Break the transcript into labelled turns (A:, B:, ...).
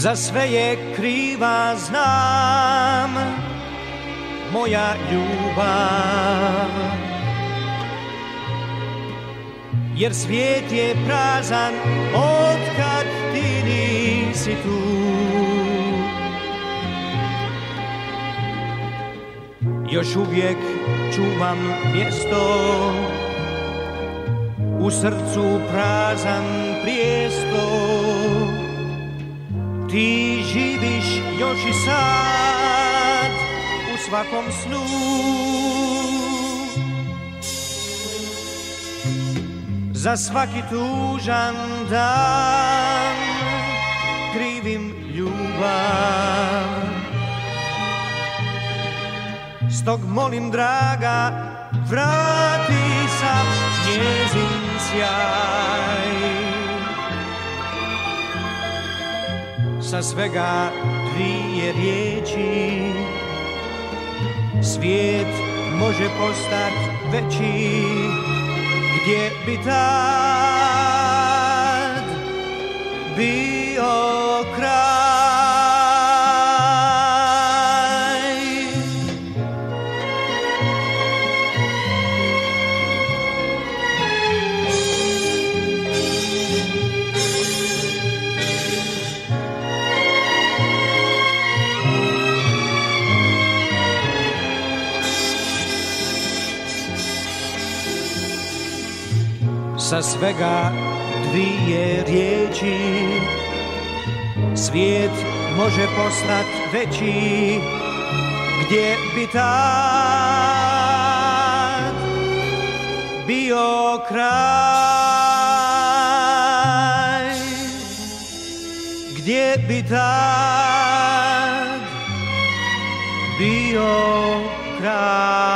A: Za sve je kriva, znam, moja ljubav. Jer svijet je prazan otkad ti nisi tu. Još uvijek čuvam mjesto, u srcu prazan prijesto. Ti živiš još i sad u svakom snu. Za svaki tužan dan krivim ljubav. Stog molim, draga, vrati sam njezin sjaj. Sa svega dvije riječi svijet može postat veći. Gdje bi tad bio kraj? Sa svega dvije riječi svijet može postat veći. Gdje bi tad bio kraj? Gdje bi tad bio kraj?